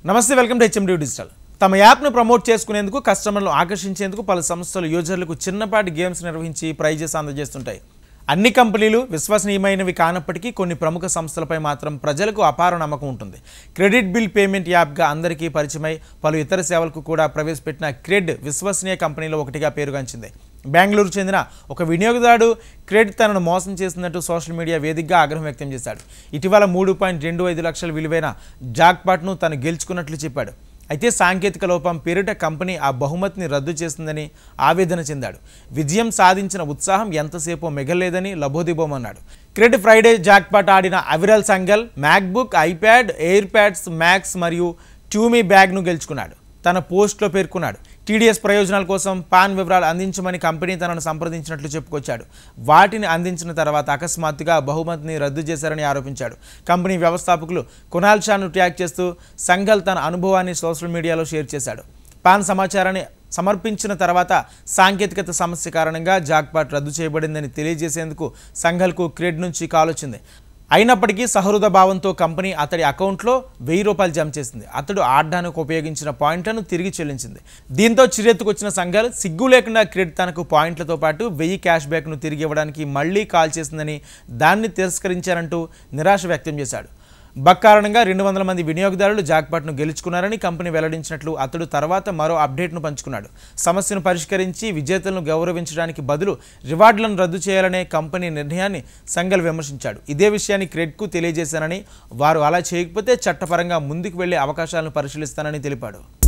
నమస్తే welcome to HMD digital. తమ యాప్ను ప్రమోట్ చేసుకునేందుకు కస్టమర్లను ఆకర్షించేందుకు పలు సంస్థలు యూజర్లకు చిన్నపాటి గేమ్స్ నిర్వహించి ప్రైజెస్ అందజేస్తుంటాయి. అన్ని కంపెనీలు విశ్వసనీయమైనవి కానప్పటికీ కొన్ని ప్రముఖ సంస్థలపై మాత్రం ప్రజలకు అపార నమ్మకం ఉంటుంది. క్రెడిట్ బిల్ పేమెంట్ యాప్గా అందరికీ పరిచయమై పలు ఇతర సేవలకు కూడా ప్రవేశపెట్టిన క్రెడ్ విశ్వసనీయ కంపెనీలో ఒకటిగా పేరుగాంచింది. బెంగళూరు చెందిన ఒక వినియోగదారుడు క్రెడ్ తనను మోసం చేసినట్టు సోషల్ మీడియా వేదికగా ఆగ్రహం వ్యక్తం చేశాడు. ఇటీవల 3.25 లక్షల విలువైన జాక్పాట్ను తను గెలుచుకున్నట్లు చెప్పాడు. అయితే సాంకేతిక లోపం పేరిట కంపెనీ ఆ బహుమతిని రద్దు చేస్తుందని ఆవేదన చెందాడు. విజయం సాధించిన ఉత్సాహం ఎంతసేపో మిగలేదని లబోదిబోమన్నాడు. క్రెడ్ ఫ్రైడే జాక్పాట్ ఆడిన Aviral Sangal MacBook, iPad, AirPods max మరియు ట్యూమీ బ్యాగ్ను గెలుచుకున్నాడు. తన పోస్ట్లో పేర్కొన్నాడు. టీడీఎస్ ప్రయోజనాల కోసం పాన్ వివరాలు అందించమని కంపెనీ తనను సంప్రదించినట్లు చెప్పుకొచ్చాడు. వాటిని అందించిన తర్వాత అకస్మాత్తుగా బహుమతిని రద్దు చేశారని ఆరోపించాడు. కంపెనీ వ్యవస్థాపకులు కునాల్ షాను ట్యాగ్ చేస్తూ సంఘల్ తన అనుభవాన్ని సోషల్ మీడియాలో షేర్ చేశాడు. పాన్ సమాచారాన్ని సమర్పించిన తర్వాత సాంకేతికత సమస్య కారణంగా జాక్పాట్ రద్దు చేయబడిందని తెలియజేసేందుకు సంఘల్కు క్రెడ్ నుంచి కాల్ వచ్చింది. అయినప్పటికీ సహృద భావంతో కంపెనీ అతడి అకౌంట్లో ₹1000 జమ చేసింది. అతడు ఆడడానికి ఉపయోగించిన పాయింట్లను తిరిగి చెల్లించింది. దీంతో చిరెత్తుకొచ్చిన సంఘల్ సిగ్గు లేకుండా క్రెడ్ తనకు పాయింట్లతో పాటు 1000 క్యాష్ బ్యాక్ను తిరిగి ఇవ్వడానికి మళ్లీ కాల్ చేసిందని, దాన్ని తిరస్కరించారంటూ నిరాశ వ్యక్తం చేశాడు. బగ్ కారణంగా 200 మంది వినియోగదారులు జాక్పాట్ను గెలుచుకున్నారని కంపెనీ వెల్లడించినట్లు అతడు తర్వాత మరో అప్డేట్ను పంచుకున్నాడు. సమస్యను పరిష్కరించి విజేతలను గౌరవించడానికి బదులు రివార్డులను రద్దు చేయాలనే కంపెనీ నిర్ణయాన్ని సంఘల్ విమర్శించాడు. ఇదే విషయాన్ని క్రెడ్కు తెలియజేశానని, వారు అలా చేయకపోతే చట్టపరంగా ముందుకు వెళ్లే అవకాశాలను పరిశీలిస్తానని తెలిపాడు.